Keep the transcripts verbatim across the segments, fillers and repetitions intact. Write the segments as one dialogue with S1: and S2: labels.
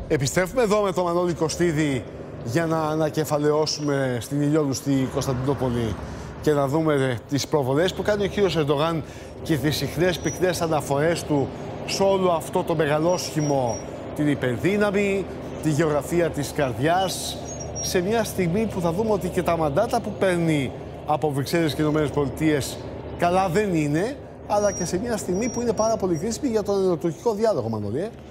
S1: Επιστρέφουμε εδώ με τον Μανώλη Κωστίδη για να ανακεφαλαιώσουμε στην ηλιόλουστη Κωνσταντινούπολη και να δούμε τις προβολές που κάνει ο κύριος Ερντογάν και τις συχνές πυκνές αναφορές του σε όλο αυτό το μεγαλόσχημο, την υπερδύναμη, τη γεωγραφία της καρδιάς, σε μια στιγμή που θα δούμε ότι και τα μαντάτα που παίρνει από Βρυξέλλες και Ηνωμένες Πολιτείες καλά δεν είναι, αλλά και σε μια στιγμή που είναι πάρα πολύ κρίσιμη για τον ελληνοτουρκικό διάλογο, Μανώλη. Ε?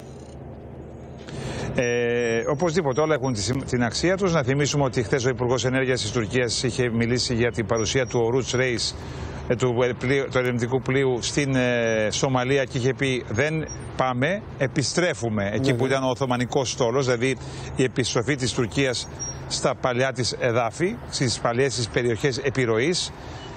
S2: Ε, οπωσδήποτε όλα έχουν την αξία τους. Να θυμίσουμε ότι χθες ο Υπουργός Ενέργειας της Τουρκίας είχε μιλήσει για την παρουσία του Oruç Reis, του, του ερευνητικού πλοίου στην ε, Σομαλία, και είχε πει δεν πάμε, επιστρέφουμε εκεί ναι, που ήταν ο Οθωμανικός στόλος, δηλαδή η επιστροφή της Τουρκίας στα παλιά της εδάφη, στις παλιές της περιοχές επιρροής.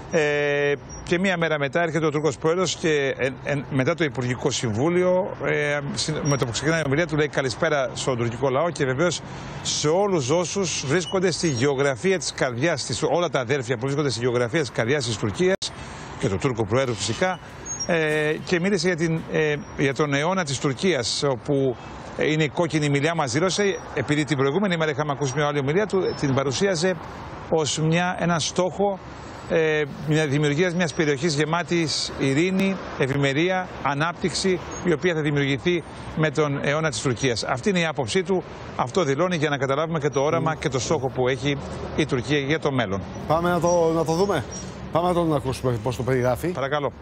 S2: Ε, και μία μέρα μετά έρχεται ο Τούρκος Πρόεδρος και ε, ε, μετά το Υπουργικό Συμβούλιο, ε, με το που ξεκινάει η ομιλία του, λέει καλησπέρα στον τουρκικό λαό και βεβαίως σε όλους όσους βρίσκονται στη γεωγραφία της καρδιάς της, όλα τα αδέρφια που βρίσκονται στη γεωγραφία της καρδιάς της Τουρκίας και του Τούρκου Προέδρου φυσικά, ε, και μίλησε για, την, ε, για τον αιώνα της Τουρκίας, όπου είναι η κόκκινη μιλιά, μας δήλωσε, επειδή την προηγούμενη μέρα είχαμε ακούσει μια άλλη ομιλία του, την παρουσίαζε ως μια, ένα στόχο ε, μια δημιουργία μιας περιοχής γεμάτης ειρήνη, ευημερία, ανάπτυξη, η οποία θα δημιουργηθεί με τον αιώνα της Τουρκίας. Αυτή είναι η άποψή του, αυτό δηλώνει για να καταλάβουμε και το όραμα mm. και το στόχο που έχει η Τουρκία για το μέλλον.
S1: Πάμε να το, να το δούμε. Πάμε να τον ακούσουμε πώς το περιγράφει.
S2: Παρακαλώ.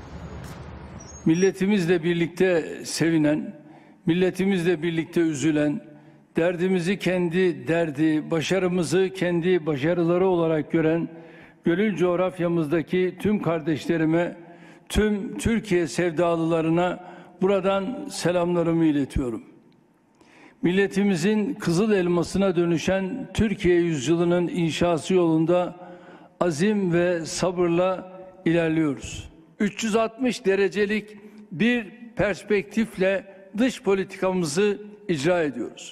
S3: Milletimizle birlikte sevinen, milletimizle birlikte üzülen, derdimizi kendi derdi, başarımızı kendi başarıları olarak gören gönül coğrafyamızdaki tüm kardeşlerime, tüm Türkiye sevdalılarına buradan selamlarımı iletiyorum. Milletimizin kızıl elmasına dönüşen Türkiye yüzyılının inşası yolunda azim ve sabırla ilerliyoruz. üç yüz altmış derecelik bir perspektifle dış politikamızı icra ediyoruz.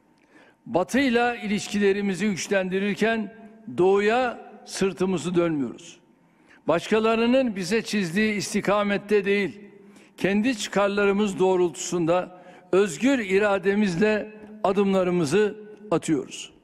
S3: Batı'yla ilişkilerimizi güçlendirirken doğuya sırtımızı dönmüyoruz. Başkalarının bize çizdiği istikamette değil, kendi çıkarlarımız doğrultusunda özgür irademizle adımlarımızı atıyoruz.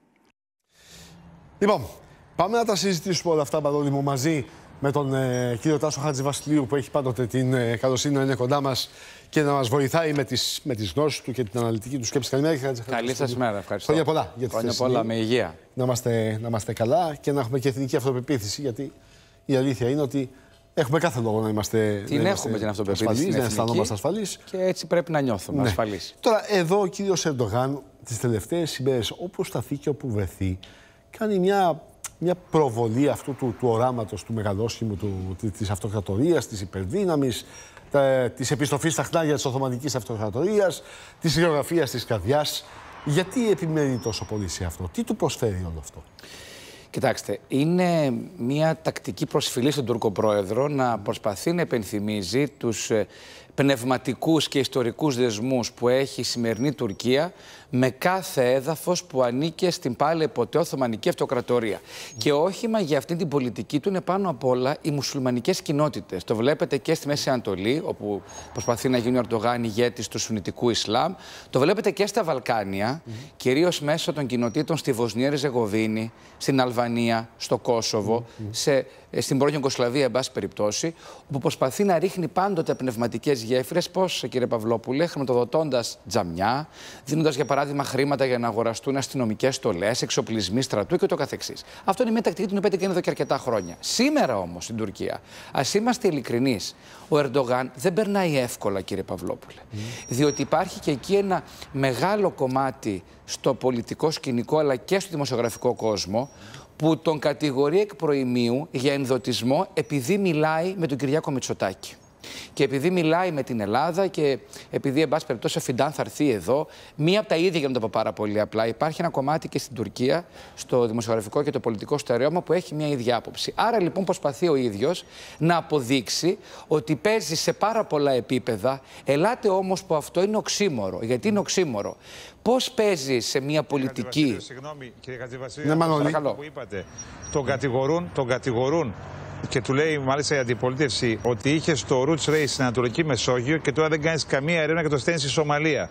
S1: Λοιπόν, πάμε να τα συζητήσουμε όλα αυτά, Μανώλη μου, μαζί με τον ε, κύριο Τάσο Χατζηβασιλείου, που έχει πάντοτε την ε, καλοσύνη να είναι κοντά μας και να μας βοηθάει με τις, με τις γνώσεις του και την αναλυτική του σκέψη. Καλημέρα, κύριε
S4: Καλή σας μέρα, ευχαριστώ.
S1: Χρόνια πολλά για τη
S4: Χρόνια πολλά, με υγεία.
S1: Να είμαστε, να είμαστε καλά και να έχουμε και εθνική αυτοπεποίθηση, γιατί η αλήθεια είναι ότι έχουμε κάθε λόγο να είμαστε.
S4: Την
S1: να
S4: έχουμε την αυτοπεποίθηση.
S1: Ασφαλείς, να αισθανόμαστε ασφαλείς.
S4: Και έτσι πρέπει να νιώθουμε ναι. ασφαλείς.
S1: Τώρα, εδώ ο κύριος Ερντογάν τις τελευταίες ημέρες, όπου σταθεί και όπου βρεθεί, κάνει μια. Μια προβολή αυτού του, του οράματος του μεγαλόσχημου, του, της αυτοκρατορίας, της υπερδύναμης, τα, της επιστροφής στα χνάρια της Οθωμανικής Αυτοκρατορίας, της γεωγραφίας της καρδιάς. Γιατί επιμένει τόσο πολύ σε αυτό, τι του προσφέρει όλο αυτό?
S4: Κοιτάξτε, είναι μια τακτική προσφυλή στον Τούρκο Πρόεδρο να προσπαθεί να επενθυμίζει τους πνευματικούς και ιστορικούς δεσμούς που έχει η σημερινή Τουρκία με κάθε έδαφος που ανήκε στην πάλι ποτέ Οθωμανική Αυτοκρατορία. Mm. Και όχημα για αυτή την πολιτική του είναι πάνω απ' όλα οι μουσουλμανικές κοινότητες. Το βλέπετε και στη Μέση Ανατολή, όπου προσπαθεί να γίνει ο Ερντογάν ηγέτης του Σουννιτικού Ισλάμ. Το βλέπετε και στα Βαλκάνια, mm. κυρίως μέσω των κοινοτήτων στη Βοσνία Ριζεγοβίνη, στην Αλβανία, στο Κόσοβο, mm. σε, στην πρώην Ιουγκοσλαβία, εν πάση περιπτώσει, όπου προσπαθεί να ρίχνει πάντοτε πνευματικές γέφυρες. Πώς, κύριε Παυλόπουλε, χρηματοδοτώντας τζαμιά, δίνοντας για παράδειγμα χρήματα για να αγοραστούν αστυνομικές στολές, εξοπλισμοί στρατού και το καθεξής. Αυτό είναι μια τακτική την οποία την κάνει εδώ και αρκετά χρόνια. Σήμερα όμως στην Τουρκία, ας είμαστε ειλικρινείς, ο Ερντογάν δεν περνάει εύκολα, κύριε Παυλόπουλε. Mm. Διότι υπάρχει και εκεί ένα μεγάλο κομμάτι στο πολιτικό σκηνικό αλλά και στο δημοσιογραφικό κόσμο που τον κατηγορεί εκ προημίου για ενδοτισμό επειδή μιλάει με τον Κυριάκο Μητσοτάκη. Και επειδή μιλάει με την Ελλάδα και επειδή, εν πάση περιπτώσει, ο Φιντάν θα έρθει εδώ, μία από τα ίδια, για να το πω πάρα πολύ απλά, υπάρχει ένα κομμάτι και στην Τουρκία, στο δημοσιογραφικό και το πολιτικό στερεώμα, που έχει μία ίδια άποψη. Άρα, λοιπόν, προσπαθεί ο ίδιος να αποδείξει ότι παίζει σε πάρα πολλά επίπεδα. Ελάτε όμως που αυτό είναι οξύμορο. Γιατί είναι οξύμορο? Πώς παίζει σε μία πολιτική.
S2: Συγγνώμη, κύριε Χατζηβασίλειο, που είπατε, τον κατηγορούν, τον κατηγορούν. Και του λέει μάλιστα η αντιπολίτευση ότι είχε στο Oruç Reis στην Ανατολική Μεσόγειο και τώρα δεν κάνει καμία έρευνα και το στέλνει στη Σομαλία.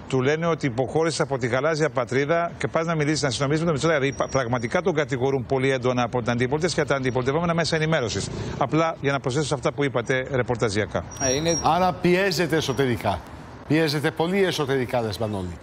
S2: του λένε ότι υποχώρησε από τη γαλάζια πατρίδα και πας να μιλήσεις, να συνομιλήσεις με τον Μητσοτάκη. Δηλαδή, πραγματικά τον κατηγορούν πολύ έντονα από την αντιπολίτευση και τα αντιπολιτευόμενα μέσα ενημέρωσης. Απλά για να προσθέσω σε αυτά που είπατε ρεπορταζιακά.
S4: Ε, είναι...
S1: Άρα πιέζεται εσωτερικά. Πιέζεται πολύ εσωτερικά, λες, Μανώλη.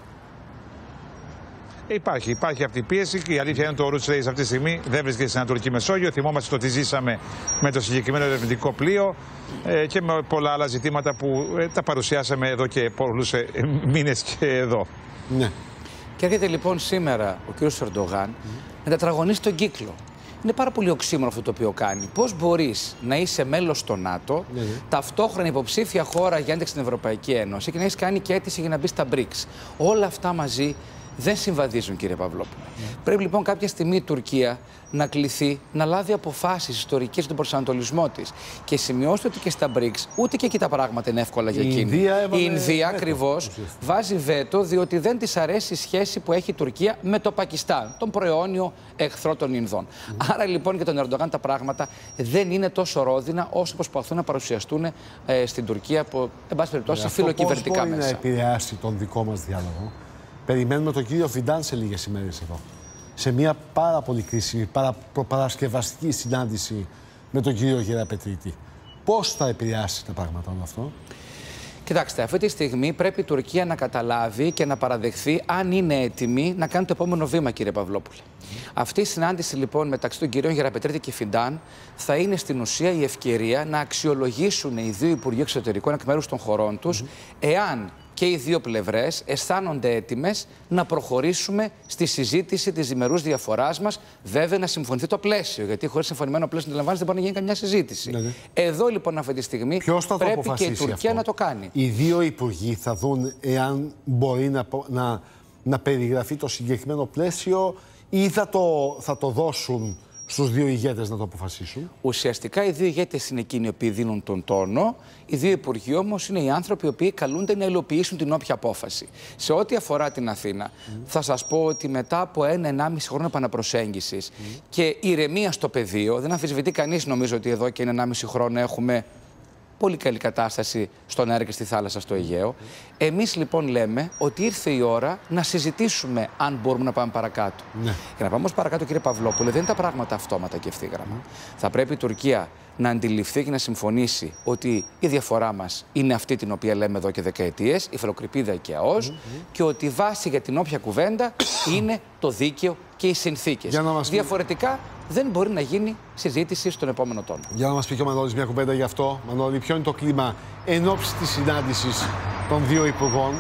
S2: Υπάρχει, υπάρχει αυτή η πίεση και η αλήθεια είναι ότι το Roots Race αυτή τη στιγμή δεν βρίσκεται στην Ανατολική Μεσόγειο. Θυμόμαστε το τι ζήσαμε με το συγκεκριμένο ερευνητικό πλοίο ε, και με πολλά άλλα ζητήματα που ε, τα παρουσιάσαμε εδώ και πολλούς ε, μήνες και εδώ.
S1: Ναι.
S4: Και έρχεται λοιπόν σήμερα ο κ. Ερντογάν mm. να τετραγωνίσει τον κύκλο. Είναι πάρα πολύ οξύμορο αυτό το οποίο κάνει. Πώς μπορείς να είσαι μέλος στο ΝΑΤΟ, ναι, ναι. ταυτόχρονα υποψήφια χώρα για ένταξη στην Ευρωπαϊκή Ένωση και να έχεις κάνει και αίτηση για να μπει στα μπρικς. Όλα αυτά μαζί δεν συμβαδίζουν, κύριε Παυλόπουλε. Yeah. Πρέπει λοιπόν κάποια στιγμή η Τουρκία να κληθεί να λάβει αποφάσεις ιστορικές για τον προσανατολισμό της. Και σημειώστε ότι και στα μπρικς ούτε και εκεί τα πράγματα είναι εύκολα για εκείνη. Η Ινδία, η Ινδία ακριβώς βάζει βέτο, διότι δεν της αρέσει η σχέση που έχει η Τουρκία με το Πακιστάν, τον προαιώνιο εχθρό των Ινδών. Mm. Άρα λοιπόν για τον Ερντογάν τα πράγματα δεν είναι τόσο ρόδινα όσο προσπαθούν να παρουσιαστούν ε, στην Τουρκία από, εν πάση περιπτώσει, φιλοκυβερνητικά μέσα.
S1: Πώς μπορεί να επηρεάσει τον δικό μας διάλογο? Περιμένουμε τον κύριο Φιντάν σε λίγες ημέρες εδώ. Σε μια πάρα πολύ κρίσιμη, παρα, προπαρασκευαστική συνάντηση με τον κύριο Γεραπετρίτη. Πώς θα επηρεάσει τα πράγματα όλο αυτό?
S4: Κοιτάξτε, αυτή τη στιγμή πρέπει η Τουρκία να καταλάβει και να παραδεχθεί αν είναι έτοιμη να κάνει το επόμενο βήμα, κύριε Παυλόπουλε. Mm. Αυτή η συνάντηση λοιπόν μεταξύ των κυρίων Γεραπετρίτη και Φιντάν θα είναι στην ουσία η ευκαιρία να αξιολογήσουν οι δύο Υπουργοί Εξωτερικών εκ μέρους των χωρών τους, mm. εάν και οι δύο πλευρές αισθάνονται έτοιμες να προχωρήσουμε στη συζήτηση της διμερούς διαφοράς μας. Βέβαια, να συμφωνηθεί το πλαίσιο. Γιατί χωρίς συμφωνημένο πλαίσιο, αντιλαμβάνεστε, δεν μπορεί να γίνει καμιά συζήτηση. Ναι, ναι. Εδώ λοιπόν, αυτή τη στιγμή, πρέπει και η Τουρκία αυτό? να το κάνει.
S1: Οι δύο υπουργοί θα δουν εάν μπορεί να, να, να περιγραφεί το συγκεκριμένο πλαίσιο ή θα το, θα το δώσουν στους δύο ηγέτες να το αποφασίσουν.
S4: Ουσιαστικά οι δύο ηγέτες είναι εκείνοι οι οποίοι δίνουν τον τόνο. Οι δύο υπουργοί όμως είναι οι άνθρωποι οι οποίοι καλούνται να υλοποιήσουν την όποια απόφαση. Σε ό,τι αφορά την Αθήνα, mm. θα σας πω ότι μετά από ένα ενάμιση χρόνο επαναπροσέγγισης mm. και ηρεμία στο πεδίο, δεν αμφισβητεί κανείς, νομίζω, ότι εδώ και ένα ενάμιση χρόνο έχουμε πολύ καλή κατάσταση στον αέρα και στη θάλασσα στο Αιγαίο. Εμείς λοιπόν λέμε ότι ήρθε η ώρα να συζητήσουμε αν μπορούμε να πάμε παρακάτω. Ναι. Για να πάμε όμως παρακάτω, κύριε Παυλόπουλε, δεν είναι τα πράγματα αυτόματα και ευθύγραμμα. Mm. Θα πρέπει η Τουρκία να αντιληφθεί και να συμφωνήσει ότι η διαφορά μας είναι αυτή την οποία λέμε εδώ και δεκαετίες, η Φαλοκρηπίδα και ΑΟΣ, mm-hmm. και ότι η βάση για την όποια κουβέντα είναι το δίκαιο και οι συνθήκες. Διαφορετικά δεν μπορεί να γίνει συζήτηση στον επόμενο τόνο.
S1: Για να μας πει και ο Μανώλης μια κουβέντα γι' αυτό. Μανώλη, ποιο είναι το κλίμα εν ώψη της συνάντησης των δύο υπουργών?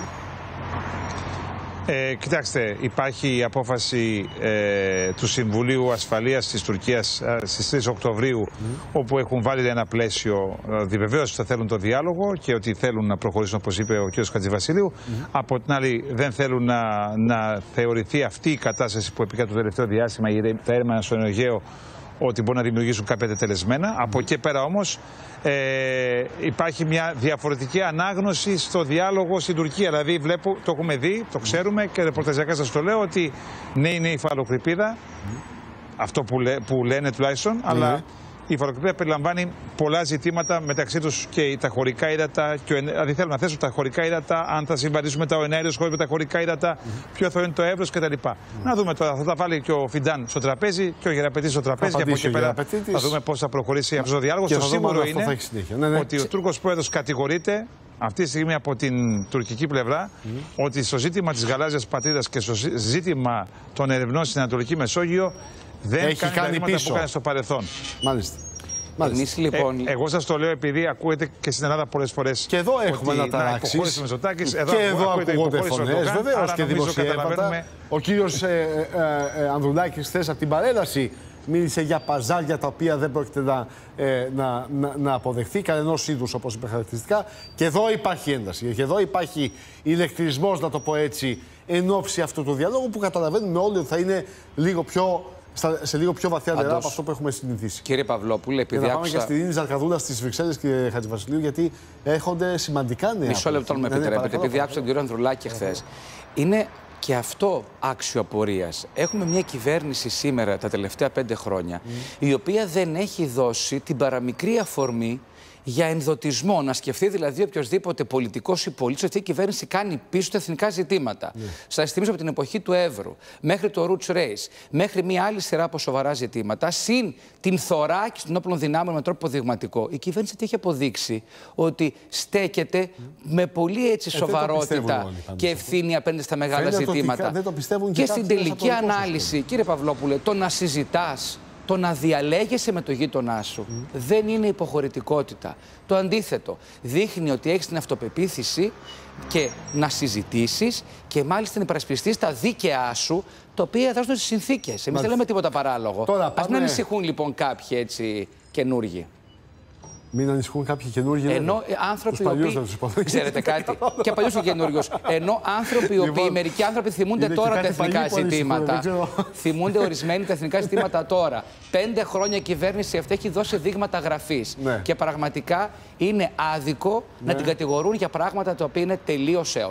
S2: Ε, κοιτάξτε, υπάρχει η απόφαση ε, του Συμβουλίου Ασφαλείας της Τουρκίας ε, στις τρεις Οκτωβρίου, mm. όπου έχουν βάλει ένα πλαίσιο ε, διβεβαίωση ότι θα θέλουν το διάλογο και ότι θέλουν να προχωρήσουν, όπως είπε ο κ. Χατζηβασιλείου. Mm. Από την άλλη, δεν θέλουν να, να θεωρηθεί αυτή η κατάσταση που επικρατεί το τελευταίο διάστημα, τα έρευνα στον Αιγαίο, ότι μπορεί να δημιουργήσουν κάποια τετελεσμένα. Mm. Από εκεί πέρα όμως ε, υπάρχει μια διαφορετική ανάγνωση στο διάλογο στην Τουρκία. Δηλαδή, βλέπω, το έχουμε δει, το ξέρουμε και ρεπορταζιακά σας το λέω, ότι ναι, είναι η Φαλοκρηπίδα, mm. αυτό που, λέ, που λένε τουλάχιστον, mm. αλλά η Φαλοκρηπίδα περιλαμβάνει πολλά ζητήματα, μεταξύ τους και τα χωρικά ύδατα. Και ο, δηλαδή θέλουν να θέσουν τα χωρικά ύδατα, αν θα συμβαδίσουμε τα εναέριος χώρος με τα χωρικά ύδατα, mm. ποιο θα είναι το εύρος κτλ. Mm. Να δούμε τώρα, θα τα βάλει και ο Φιντάν στο τραπέζι και ο Γεραπετής στο τραπέζι. Και από εκεί πέρα θα δούμε πώς θα προχωρήσει αυτό ο διάλογος. Το σίγουρο είναι ναι, ναι. ότι ο Τούρκος πρόεδρος κατηγορείται αυτή τη στιγμή από την τουρκική πλευρά mm. ότι στο ζήτημα της γαλάζιας πατρίδας και στο ζήτημα των ερευνών στην Ανατολική Μεσόγειο δεν
S1: έχει
S2: κάνει,
S1: κάνει
S2: τα
S1: πίσω
S2: που κάνει στο παρελθόν.
S1: Μάλιστα.
S4: Εμείς, λοιπόν...
S2: ε, εγώ σας το λέω επειδή ακούγεται και στην Ελλάδα πολλές φορές.
S1: Και εδώ έχουμε να ταράξεις.
S2: Και
S1: εδώ, εδώ ακούγονται φωνές, βεβαίως, και δημοσιεύματα. Ο κύριος ε, ε, ε, Ανδρουλάκης χθες από την παρέλαση μίλησε για παζάρια τα οποία δεν πρόκειται να, ε, να, να, να αποδεχθεί κανενός είδους, όπως είπε χαρακτηριστικά. Και εδώ υπάρχει ένταση. Και εδώ υπάρχει ηλεκτρισμός, να το πω έτσι, εν ώψη αυτού του διαλόγου που καταλαβαίνουμε όλοι ότι θα είναι λίγο πιο. Σε λίγο πιο βαθιά νερά από αυτό που έχουμε συνηθίσει.
S4: Κύριε Παυλόπουλε, επειδή
S1: και θα
S4: άκουσα...
S1: πάμε και στην Ίνη Ζαρκαδούλα στις Βρυξέλλες, κύριε Χατζηβασιλείου, γιατί έρχονται σημαντικά νέα.
S4: Μισό λεπτό, με επιτρέπετε, επειδή άκουσα τον κύριο Ανδρουλάκη χθες. Είναι και αυτό άξιο απορίας. Έχουμε μια κυβέρνηση σήμερα, τα τελευταία πέντε χρόνια, mm. η οποία δεν έχει δώσει την παραμικρή αφορμή για ενδοτισμό. Να σκεφτεί δηλαδή οποιοδήποτε πολιτικός ή πολίτης ότι αυτή η κυβέρνηση κάνει πίσω τα εθνικά ζητήματα. Ναι. Σας θυμίζω από την εποχή του Εύρου μέχρι το Roots Race, μέχρι μια άλλη σειρά από σοβαρά ζητήματα, συν την θωράκιση των όπλων δυνάμεων με τρόπο δειγματικό. Η κυβέρνηση έχει αποδείξει ότι στέκεται mm. με πολύ έτσι ε, σοβαρότητα όλοι, και ευθύνη απέναντι στα μεγάλα Φαίνεται ζητήματα.
S1: Δεν το πιστεύουν και
S4: και στην τελική ανάλυση, κύριε Παυλόπουλε, το να συζητάς, το να διαλέγεσαι με το γείτονά σου mm. δεν είναι υποχωρητικότητα. Το αντίθετο. Δείχνει ότι έχεις την αυτοπεποίθηση και να συζητήσεις και μάλιστα να υπερασπιστείς τα δίκαιά σου, τα οποία εδράζονται στις συνθήκες. Εμείς δεν λέμε τίποτα παράλογο. Τώρα, πάμε... Ας μην ανησυχούν λοιπόν κάποιοι έτσι καινούργοι.
S1: Μην ανησυχούν κάποιοι καινούργοι.
S4: Ενώ άνθρωποι οι οποίοι. Ξέρετε κάτι. Και παλιού και καινούριου. Ενώ άνθρωποι οι οποίοι, λοιπόν, μερικοί άνθρωποι θυμούνται τώρα τα εθνικά ζητήματα. Θυμούνται ορισμένοι τα εθνικά ζητήματα τώρα. Πέντε χρόνια η κυβέρνηση αυτή έχει δώσει δείγματα γραφής. Ναι. Και πραγματικά είναι άδικο ναι. να την κατηγορούν για πράγματα τα οποία είναι τελείως έω.